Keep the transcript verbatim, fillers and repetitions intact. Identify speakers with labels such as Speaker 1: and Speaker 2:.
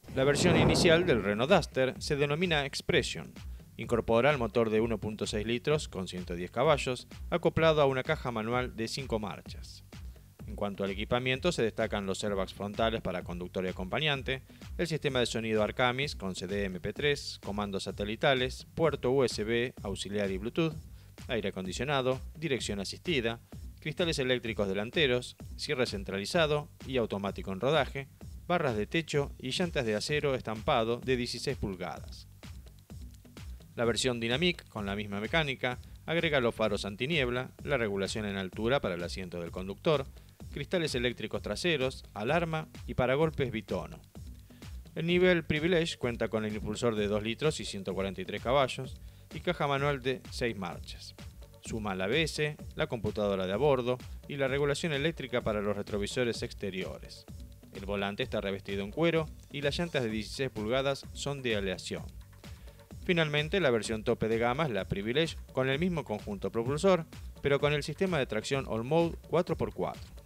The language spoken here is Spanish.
Speaker 1: La versión inicial del Renault Duster se denomina Expression. Incorpora el motor de uno punto seis litros con ciento diez caballos, acoplado a una caja manual de cinco marchas. En cuanto al equipamiento, se destacan los airbags frontales para conductor y acompañante, el sistema de sonido Arcamis con C D M P tres, comandos satelitales, puerto U S B, auxiliar y Bluetooth, aire acondicionado, dirección asistida, cristales eléctricos delanteros, cierre centralizado y automático en rodaje, barras de techo y llantas de acero estampado de dieciséis pulgadas. La versión Dynamic, con la misma mecánica, agrega los faros antiniebla, la regulación en altura para el asiento del conductor, cristales eléctricos traseros, alarma y paragolpes bitono. El nivel Privilege cuenta con el impulsor de dos litros y ciento cuarenta y tres caballos y caja manual de seis marchas. Suma el A B S, la computadora de a bordo y la regulación eléctrica para los retrovisores exteriores. El volante está revestido en cuero y las llantas de dieciséis pulgadas son de aleación. Finalmente, la versión tope de gama es la Privilege con el mismo conjunto propulsor, pero con el sistema de tracción All Mode cuatro por cuatro.